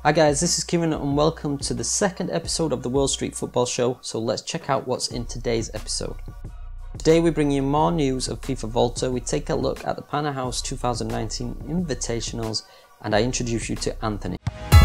Hi guys, this is Kieran and welcome to the second episode of the World Street Football Show, so let's check out what's in today's episode. Today we bring you more news of FIFA Volta, we take a look at the Pana House 2019 Invitationals, and I introduce you to Anthony.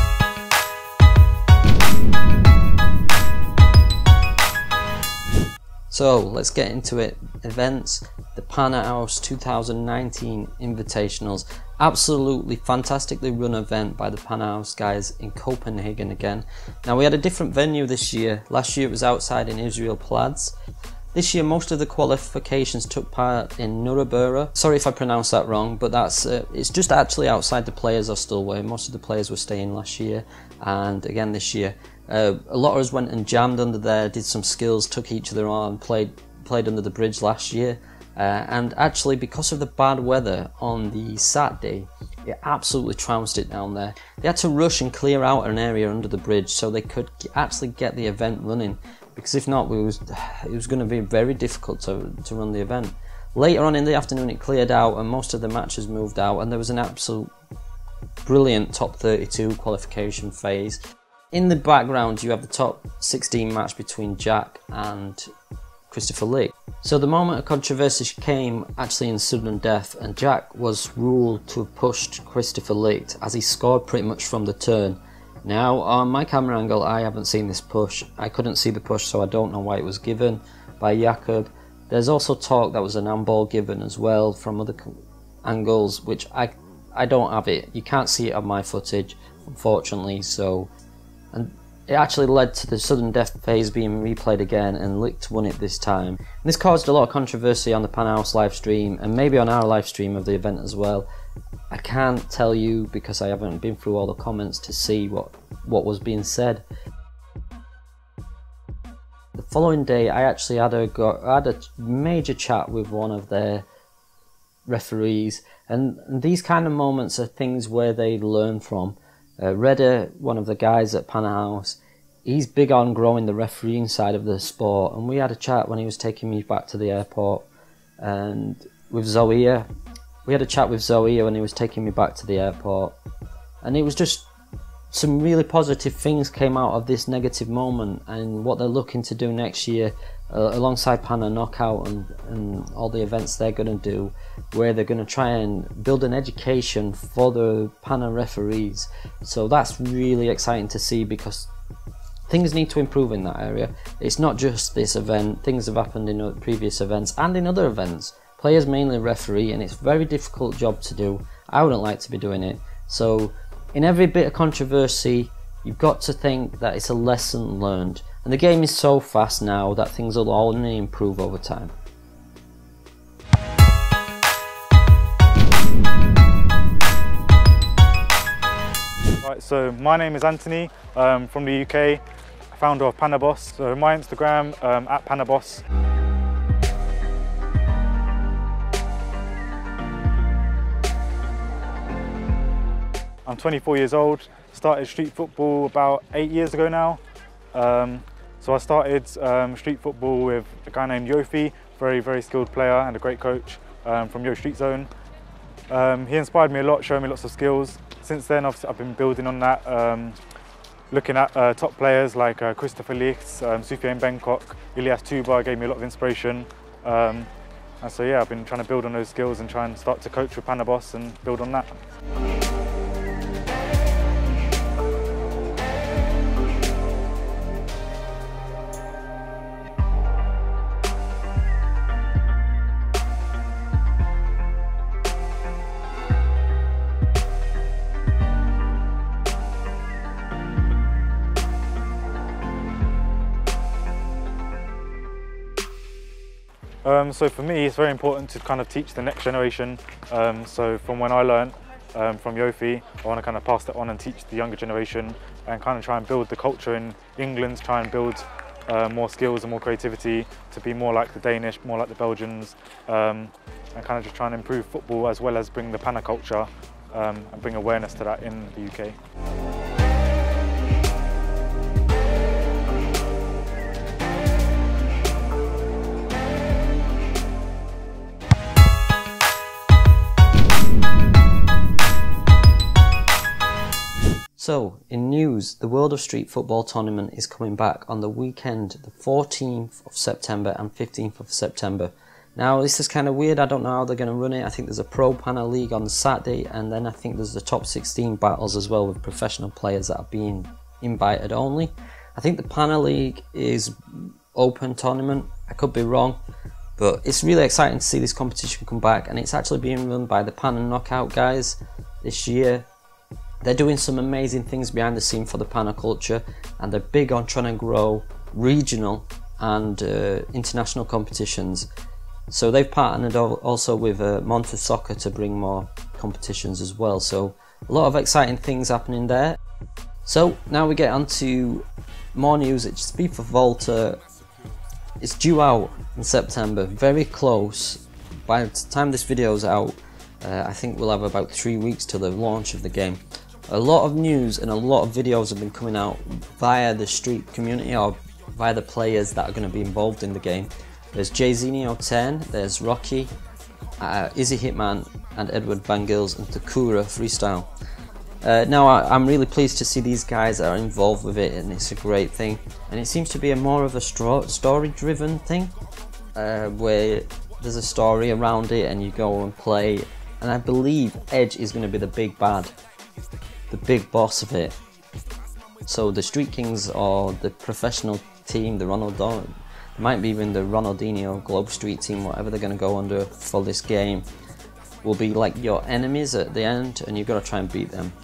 So let's get into it. Events, the Pana House 2019 Invitationals. Absolutely fantastically run event by the Pana House guys in Copenhagen again. Now we had a different venue this year. Last year it was outside in Israel Plads. This year most of the qualifications took part in Nuremberg. Sorry if I pronounced that wrong, but that's it's just actually outside. The players are still away. Most of the players were staying last year and again this year. A lot of us went and jammed under there, did some skills, took each other on, played under the bridge last year. And actually, because of the bad weather on the Saturday, it absolutely trounced it down there. They had to rush and clear out an area under the bridge so they could actually get the event running, because if not, it was going to be very difficult to run the event. Later on in the afternoon it cleared out and most of the matches moved out, and there was an absolute brilliant top 32 qualification phase. In the background you have the top 16 match between Jack and Christopher Lee. So the moment of controversy came actually in sudden death, and Jack was ruled to have pushed Christopher Lee as he scored pretty much from the turn. Now on my camera angle I haven't seen this push, I couldn't see the push, so I don't know why it was given by Jakob. There's also talk that was an handball given as well from other angles, which I don't have it, you can't see it on my footage unfortunately. And it actually led to the sudden death phase being replayed again, and Licht won it this time. And this caused a lot of controversy on the Pana House live stream and maybe on our live stream of the event as well. I can't tell you because I haven't been through all the comments to see what was being said. The following day I actually had a major chat with one of their referees, and these kind of moments are things where they learn from. Redder, one of the guys at Pana House, he's big on growing the refereeing side of the sport, and we had a chat when he was taking me back to the airport, and with Zoe. We had a chat with Zoe when he was taking me back to the airport, and it was just some really positive things came out of this negative moment and what they're looking to do next year alongside Pana Knockout and all the events they're going to do, where they're going to try and build an education for the Pana referees. So that's really exciting to see, because things need to improve in that area. It's not just this event, things have happened in previous events and in other events. Players mainly referee, and it's a very difficult job to do. I wouldn't like to be doing it. So in every bit of controversy you've got to think that it's a lesson learned, and the game is so fast now that things will only improve over time. Right, so my name is Anthony, from the UK, founder of Panaboss. So my Instagram at Panaboss. I'm 24 years old, started street football about 8 years ago now. So I started street football with a guy named Yofi, very skilled player and a great coach from Yo Street Zone. He inspired me a lot, showing me lots of skills. Since then I've been building on that, looking at top players like Christopher Lich, Soufiane Bangkok, Ilyas Tuba gave me a lot of inspiration. And so yeah, I've been trying to build on those skills and try and start to coach with Panaboss and build on that. So for me, it's very important to kind of teach the next generation. So from when I learned from Yofi, I want to kind of pass that on and teach the younger generation and kind of try and build the culture in England, try and build more skills and more creativity to be more like the Danish, more like the Belgians, and kind of just try and improve football as well as bring the Pana culture and bring awareness to that in the UK. So, in news, the World of Street Football tournament is coming back on the weekend, the 14th of September and 15th of September. Now, this is kind of weird. I don't know how they're going to run it. I think there's a Pro Pana League on the Saturday, and then I think there's the top 16 battles as well with professional players that are being invited only. I think the Pana League is open tournament. I could be wrong, but it's really exciting to see this competition come back, and it's actually being run by the Pana Knockout guys this year. They're doing some amazing things behind the scene for the Pana culture, and they're big on trying to grow regional and international competitions. So they've partnered also with Monte Soccer to bring more competitions as well. So a lot of exciting things happening there. So now we get on to more news. It's FIFA Volta. It's due out in September, very close. By the time this video is out, I think we'll have about 3 weeks to the launch of the game. A lot of news and a lot of videos have been coming out via the street community or via the players that are going to be involved in the game. There's Jzinho10, there's Rocky, Izzy Hitman, and Edward Van Gils and Takura Freestyle. Now I'm really pleased to see these guys are involved with it, and it's a great thing. And it seems to be more of a story-driven thing, where there's a story around it and you go and play. And I believe Edge is going to be the big bad, the big boss of it. So the Street Kings or the professional team, the Ronaldo, might be even the Ronaldinho Globe Street team, whatever they're going to go under for this game, will be like your enemies at the end, and you've got to try and beat them.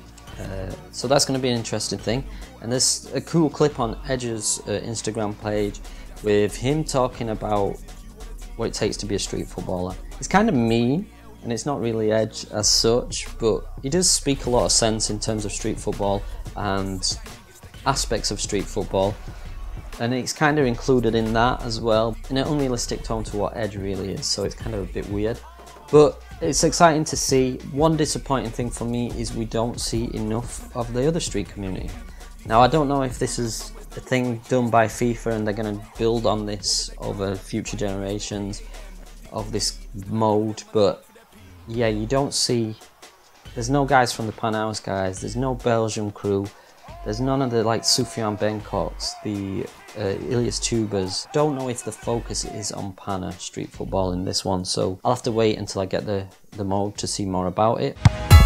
So that's going to be an interesting thing. And there's a cool clip on Edge's Instagram page with him talking about what it takes to be a street footballer. It's kind of mean, and it's not really Edge as such, but he does speak a lot of sense in terms of street football and aspects of street football. And it's kind of included in that as well, in an unrealistic tone to what Edge really is, so it's kind of a bit weird. But it's exciting to see. One disappointing thing for me is we don't see enough of the other street community. Now, I don't know if this is a thing done by FIFA and they're going to build on this over future generations of this mode, but yeah, you don't see, there's no guys from the Panhouse guys, there's no Belgium crew, there's none of the like Soufiane Benkoks, the Ilias Tubers. Don't know if the focus is on Pana street football in this one, so I'll have to wait until I get the mode to see more about it.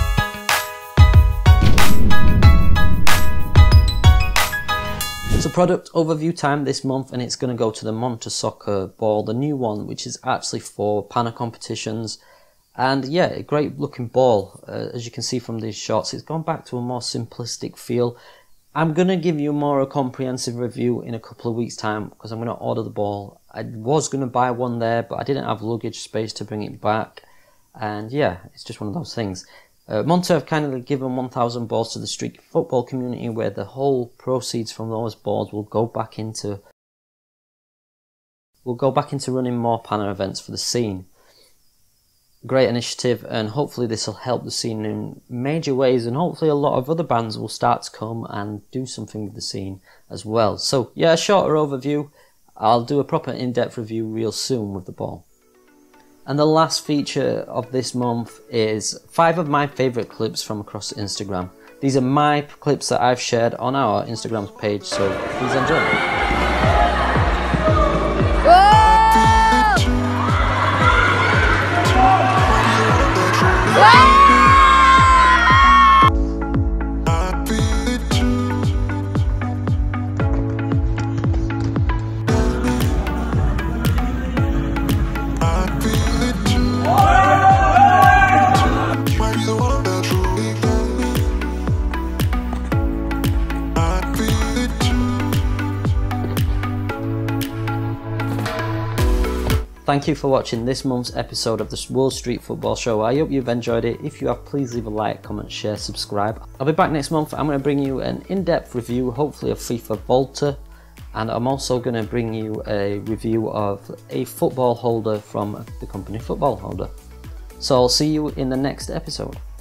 It's a product overview time this month, and it's going to go to the Monte Soccer ball, the new one, which is actually for Pana competitions. And yeah, a great looking ball. As you can see from these shots, it's gone back to a more simplistic feel. I'm going to give you a comprehensive review in a couple of weeks time, because I'm going to order the ball. I was going to buy one there, but I didn't have luggage space to bring it back. And yeah, it's just one of those things. Monte have kind of given 1,000 balls to the street football community, where the whole proceeds from those balls will go back into running more Pana events for the scene. Great initiative, and hopefully this will help the scene in major ways, and hopefully a lot of other bands will start to come and do something with the scene as well. So yeah, a shorter overview. I'll do a proper in-depth review real soon with the ball. And the last feature of this month is 5 of my favourite clips from across Instagram. These are my clips that I've shared on our Instagram page, so please enjoy. Thank you for watching this month's episode of the World Street Football Show. I hope you've enjoyed it. If you have, please leave a like, comment, share, subscribe. I'll be back next month. I'm going to bring you an in-depth review, hopefully of FIFA Volta, and I'm also going to bring you a review of a football holder from the company Football Holder. So I'll see you in the next episode.